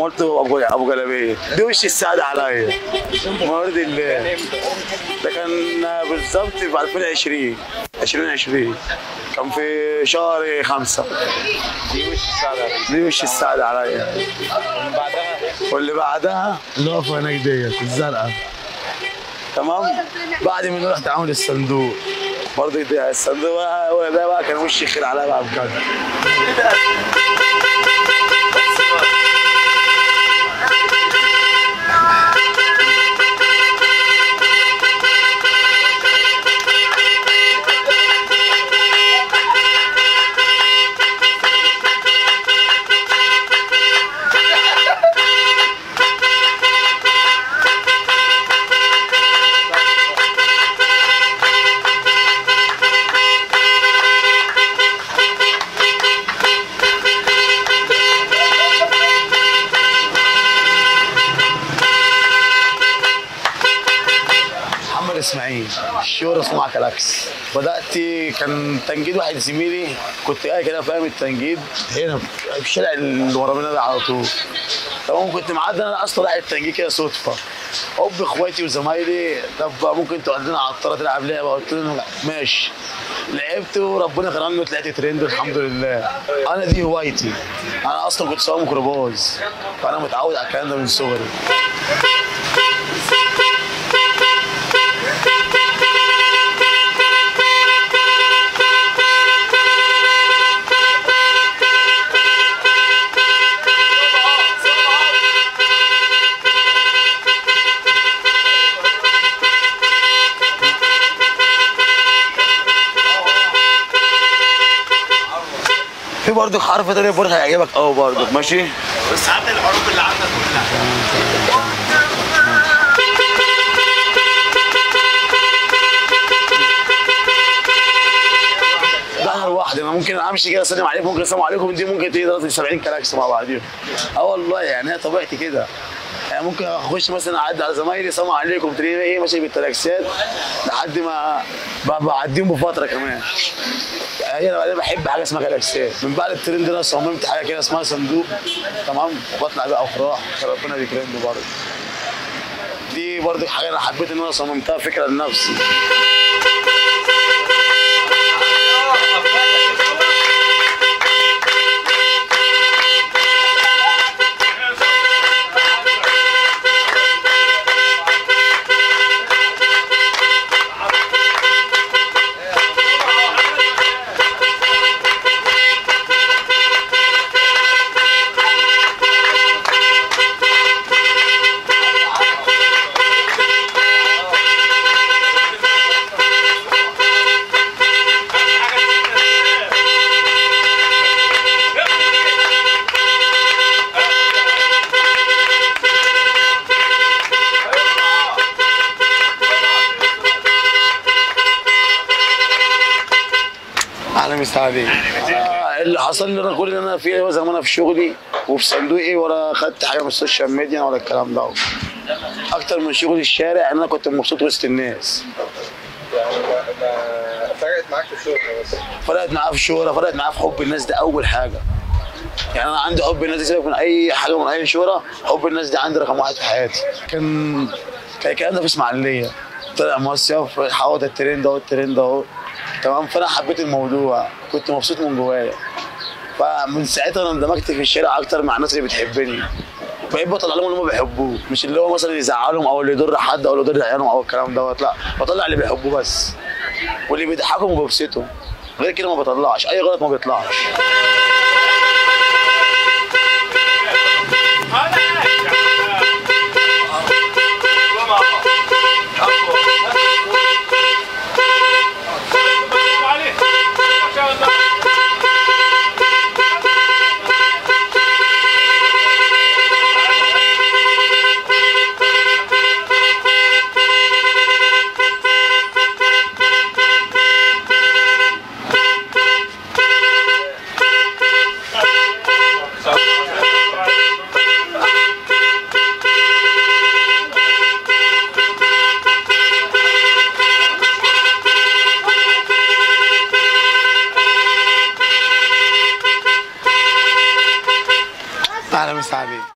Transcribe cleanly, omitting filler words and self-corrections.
قلت ابو جلابيه دي وش السعد عليا موارد الله. ده كان بالظبط في 2020 كان في شهر 5. دي وش السعد عليا. واللي بعدها اللي واقفه هناك ديت الزرقاء. تمام. بعد ما رحت عامل الصندوق برضه ده الصندوق بقى، ده بقى كان وش خير عليا بقى بجد. اسماعيل الشهرة اسمها كلاكس. بدأت كان تنجيد واحد زميلي، كنت قاعد كده فاهم التنجيد هنا في الشارع اللي ورا مننا ده على طول. تمام. كنت معدي انا اصلا رايح التنجيد كده صدفة. حب اخواتي وزمايلي طب ممكن تودينا على الطرة تلعب لعبة؟ قلت لهم ماشي. لعبت وربنا كرمني وطلعت ترند الحمد لله. انا دي هوايتي. انا اصلا كنت سواق ميكروباص فانا متعود على الكلام ده من صغري. في برضه حرف تاني برضه هيعجبك قوي برضه ماشي. بس هات الحروف اللي عندك كلها. ده انا لوحدي، انا ممكن امشي كده اسلم عليكم، ممكن السلام عليكم دي ممكن تيجي دلوقتي 70 كلاكس مع بعضيهم. والله يعني هي طبيعتي كده. يعني ممكن اخش مثلا اعدي على زمايلي السلام عليكم تلاقيني ايه ماشي بالتلاكسات لحد ما بعديهم بفتره كمان. يعني انا بحب حاجه اسمها كلاكسات. من بعد الترند ده صممت حاجه كده اسمها صندوق. تمام. وبطلع بقى افراح ربنا بيكرمني برضه. دي برضه حاجه انا حبيت ان انا صممتها فكره لنفسي. اهلا وسهلا. اللي حصل لي انا كل اللي انا فيه زي ما انا في شغلي وفي صندوقي ولا خدت حاجه من السوشيال ميديا ولا الكلام ده. اكتر من شغل الشارع ان انا كنت مبسوط وسط الناس. فرقت معاك في الشغل بس؟ فرقت معايا في الشهره، فرقت معايا في حب الناس، ده اول حاجه. يعني انا عندي حب الناس دي سيبك من اي حاجه من اي شهره، حب الناس دي عندي رقم واحد في حياتي. كان الكلام ده في اسماعيليه، طلع مصيف حوض الترند اهو الترند اهو. تمام. فانا حبيت الموضوع، كنت مبسوط من جوايا. فمن ساعتها انا اندمجت في الشارع اكتر مع الناس اللي بتحبني. بقيت بطلع لهم اللي هم بيحبوه، مش اللي هو مثلا يزعلهم او اللي يضر حد او اللي يضر عيالهم او الكلام دوت. لا، بطلع اللي بيحبوه بس واللي بيضحكهم وبيبسطهم. غير كده ما بطلعش اي غلط، ما بيطلعش. اهلا وسهلا.